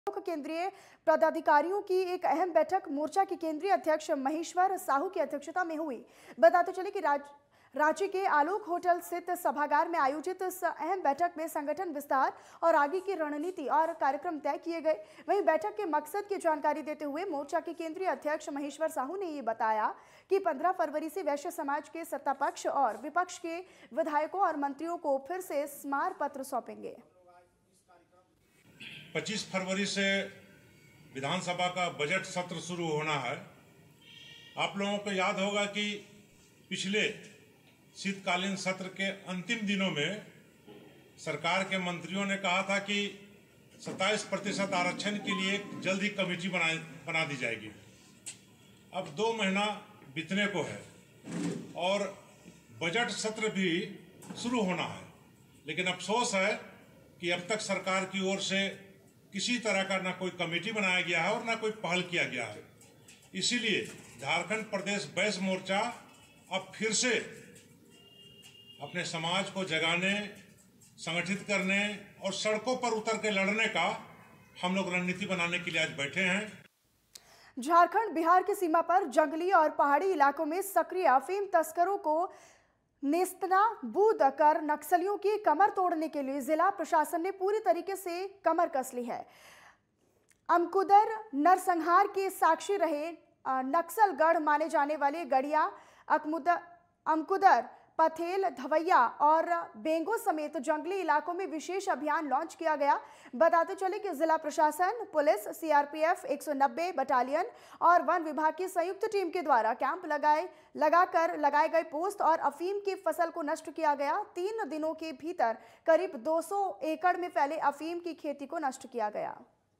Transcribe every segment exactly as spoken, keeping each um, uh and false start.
केंद्रीय पदाधिकारियों की एक अहम बैठक मोर्चा के केंद्रीय अध्यक्ष महेश्वर साहू की अध्यक्षता में हुई। बताते चले कि राज रांची के आलोक होटल स्थित सभागार में आयोजित इस अहम बैठक में संगठन विस्तार और आगे की रणनीति और कार्यक्रम तय किए गए। वहीं बैठक के मकसद की जानकारी देते हुए मोर्चा के केंद्रीय अध्यक्ष महेश्वर साहू ने ये बताया कि पंद्रह फरवरी से वैश्य समाज के सत्ता पक्ष और विपक्ष के विधायकों और मंत्रियों को फिर से स्मार पत्र सौंपेंगे। पच्चीस फरवरी से विधानसभा का बजट सत्र शुरू होना है। आप लोगों को याद होगा कि पिछले शीतकालीन सत्र के अंतिम दिनों में सरकार के मंत्रियों ने कहा था कि सत्ताईस प्रतिशत आरक्षण के लिए जल्द ही कमेटी बना बना दी जाएगी। अब दो महीना बीतने को है और बजट सत्र भी शुरू होना है, लेकिन अफसोस है कि अब तक सरकार की ओर से किसी तरह का ना कोई कमेटी बनाया गया है और ना कोई पहल किया गया है। इसीलिए झारखंड प्रदेश वैश्य मोर्चा अब फिर से अपने समाज को जगाने, संगठित करने और सड़कों पर उतर के लड़ने का हम लोग रणनीति बनाने के लिए आज बैठे हैं। झारखंड बिहार की सीमा पर जंगली और पहाड़ी इलाकों में सक्रिय अफीम तस्करों को नेस्तनाबूद कर नक्सलियों की कमर तोड़ने के लिए जिला प्रशासन ने पूरी तरीके से कमर कस ली है। अमकुदर नरसंहार के साक्षी रहे नक्सलगढ़ माने जाने वाले गड़िया, अमकुदर, पथेल, धवैया और बेंगो समेत जंगली इलाकों में विशेष अभियान लॉन्च किया गया। बताते चले कि जिला प्रशासन, पुलिस, सीआरपीएफ एक सौ नब्बे बटालियन और वन विभाग की संयुक्त टीम के द्वारा कैंप लगाए लगाकर लगाए गए पोस्ट और अफीम की फसल को नष्ट किया गया। तीन दिनों के भीतर करीब दो सौ एकड़ में फैले अफीम की खेती को नष्ट किया गया।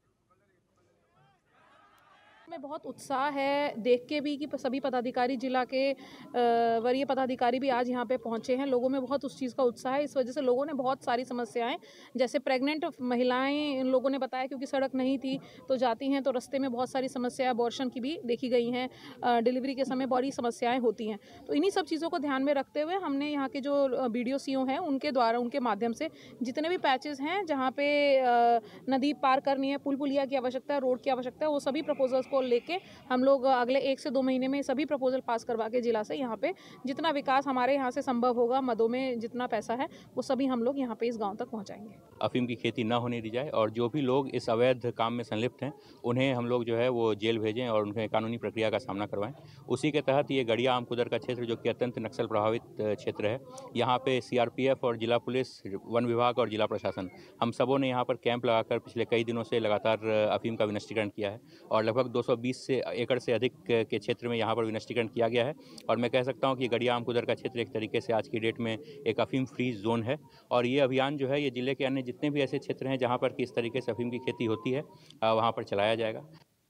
में बहुत उत्साह है देख के भी कि सभी पदाधिकारी, जिला के वरीय पदाधिकारी भी आज यहाँ पे पहुँचे हैं। लोगों में बहुत उस चीज़ का उत्साह है। इस वजह से लोगों ने बहुत सारी समस्याएं, जैसे प्रेग्नेंट महिलाएं, इन लोगों ने बताया क्योंकि सड़क नहीं थी तो जाती हैं तो रास्ते में बहुत सारी समस्याएं अबॉर्शन की भी देखी गई हैं, डिलीवरी के समय बड़ी समस्याएँ होती हैं। तो इन्हीं सब चीज़ों को ध्यान में रखते हुए हमने यहाँ के जो बी डी ओ सी ओ हैं उनके द्वारा, उनके माध्यम से जितने भी पैचेज़ हैं जहाँ पे नदी पार करनी है, पुल पुलिया की आवश्यकता है, रोड की आवश्यकता है, वो सभी प्रपोजल्स को लेके हम लोग अगले एक से दो महीने में सभी प्रपोजल पास करवा के जिला से यहाँ पे जितना विकास हमारे यहाँ से संभव होगा, मदों में जितना पैसा है वो सभी हम लोग यहाँ पे इस गांव तक पहुँचाएंगे। अफीम की खेती ना होने दी जाए और जो भी लोग इस अवैध काम में संलिप्त हैं उन्हें हम लोग जो है वो जेल भेजें और उन्हें कानूनी प्रक्रिया का सामना करवाएं। उसी के तहत ये गड़िया आमकुदर का क्षेत्र जो कि अत्यंत नक्सल प्रभावित क्षेत्र है, यहाँ पे सीआरपीएफ और जिला पुलिस, वन विभाग और जिला प्रशासन हम सबों ने यहाँ पर कैंप लगाकर पिछले कई दिनों से लगातार अफीम का विनष्टीकरण किया है और लगभग दो सौ बीस से एकड़ से अधिक के क्षेत्र में यहाँ पर विनष्टीकरण किया गया है। और मैं कह सकता हूँ कि गड़िया आमकुदर का क्षेत्र एक तरीके से आज की डेट में एक अफीम फ्री जोन है और ये अभियान जो है ये जिले के अन्य जितने भी ऐसे क्षेत्र हैं जहाँ पर किस तरीके से अफीम की खेती होती है वहाँ पर चलाया जाएगा।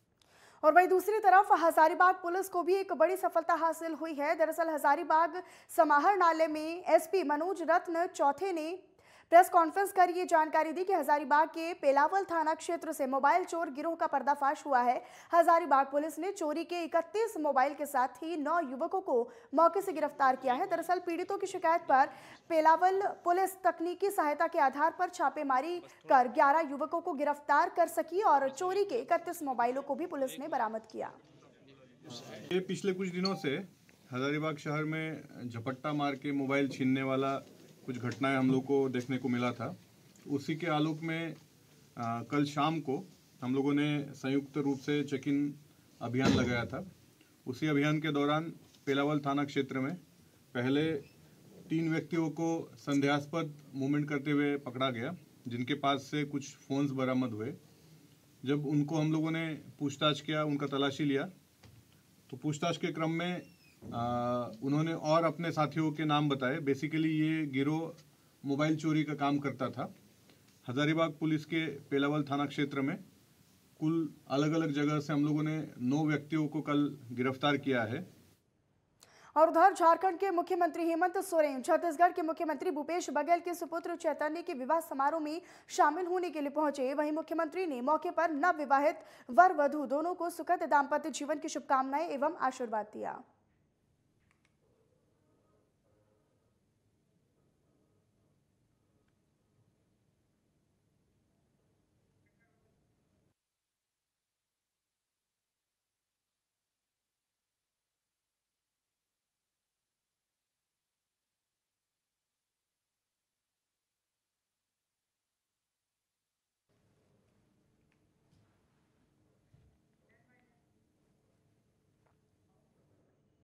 और वहीं दूसरी तरफ हजारीबाग पुलिस को भी एक बड़ी सफलता हासिल हुई है। दरअसल हजारीबाग समाहरणालय में एसपी मनोज रत्न चौथे ने प्रेस कॉन्फ्रेंस कर ये जानकारी दी कि हजारीबाग के पेलावल थाना क्षेत्र से मोबाइल चोर गिरोह का पर्दाफाश हुआ है। हजारीबाग पुलिस ने चोरी के इकतीस मोबाइल के साथ ही नौ युवकों को मौके से गिरफ्तार किया है। दरअसल पीड़ितों की शिकायत पर पेलावल पुलिस तकनीकी सहायता के आधार पर छापेमारी कर ग्यारह युवकों को गिरफ्तार कर सकी और चोरी के इकतीस मोबाइलों को भी पुलिस ने बरामद किया। ये पिछले कुछ दिनों से हजारीबाग शहर में झपट्टा मार के मोबाइल छीनने वाला कुछ घटनाएं हम लोग को देखने को मिला था। उसी के आलोक में आ, कल शाम को हम लोगों ने संयुक्त रूप से चेक इन अभियान लगाया था। उसी अभियान के दौरान पेलावल थाना क्षेत्र में पहले तीन व्यक्तियों को संदेहास्पद मूवमेंट करते हुए पकड़ा गया, जिनके पास से कुछ फ़ोन्स बरामद हुए। जब उनको हम लोगों ने पूछताछ किया, उनका तलाशी लिया, तो पूछताछ के क्रम में आ, उन्होंने और अपने साथियों के नाम बताए। बेसिकली ये गिरोह मोबाइल चोरी का काम करता था। हजारीबाग पुलिस के पेलावल थाना क्षेत्र में कुल अलग अलग जगह से हम लोगों ने नौ व्यक्तियों को कल गिरफ्तार किया है। और उधर झारखंड के मुख्यमंत्री हेमंत सोरेन छत्तीसगढ़ के मुख्यमंत्री भूपेश बघेल के सुपुत्र चैतन्य के विवाह समारोह में शामिल होने के लिए पहुंचे। वहीं मुख्यमंत्री ने मौके पर नव विवाहित वर वधू दोनों को सुखद दाम्पत्य जीवन की शुभकामनाएं एवं आशीर्वाद दिया।